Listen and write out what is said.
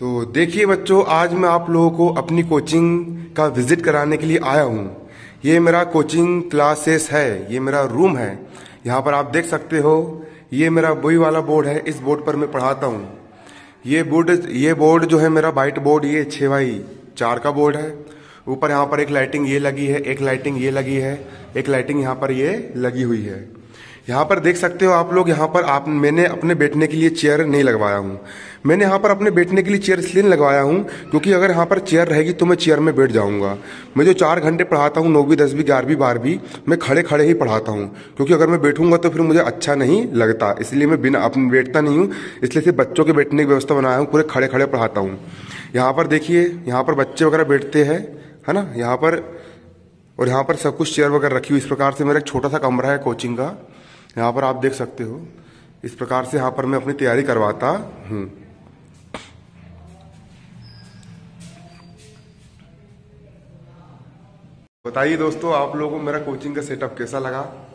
तो देखिए बच्चों, आज मैं आप लोगों को अपनी कोचिंग का विजिट कराने के लिए आया हूँ। ये मेरा कोचिंग क्लासेस है, ये मेरा रूम है। यहाँ पर आप देख सकते हो, ये मेरा वही वाला बोर्ड है। इस बोर्ड पर मैं पढ़ाता हूँ। ये बोर्ड जो है मेरा वाइट बोर्ड, ये 6x4 का बोर्ड है। ऊपर यहाँ पर एक लाइटिंग ये लगी है, एक लाइटिंग ये लगी है, एक लाइटिंग यहाँ पर ये लगी हुई है। यहाँ पर देख सकते हो आप लोग, यहाँ पर मैंने अपने बैठने के लिए चेयर नहीं लगवाया हूँ। मैंने यहाँ पर अपने बैठने के लिए चेयर इसलिए नहीं लगवाया हूँ क्योंकि अगर यहाँ पर चेयर रहेगी तो मैं चेयर में बैठ जाऊँगा। मैं जो 4 घंटे पढ़ाता हूँ, 9वीं 10वीं 11वीं 12वीं, मैं खड़े खड़े ही पढ़ाता हूँ क्योंकि अगर मैं बैठूंगा तो फिर मुझे अच्छा नहीं लगता। इसलिए मैं बिना अपने बैठता नहीं हूँ, इसलिए सिर्फ बच्चों के बैठने की व्यवस्था बनाया हूँ, पूरे खड़े खड़े पढ़ाता हूँ। यहाँ पर देखिए, यहाँ पर बच्चे वगैरह बैठते हैं, है ना, यहाँ पर। और यहाँ पर सब कुछ चेयर वगैरह रखी हुई। इस प्रकार से मेरा एक छोटा सा कमरा है कोचिंग का। यहाँ पर आप देख सकते हो, इस प्रकार से यहाँ पर मैं अपनी तैयारी करवाता हूँ। बताइए दोस्तों, आप लोगों को मेरा कोचिंग का सेटअप कैसा लगा।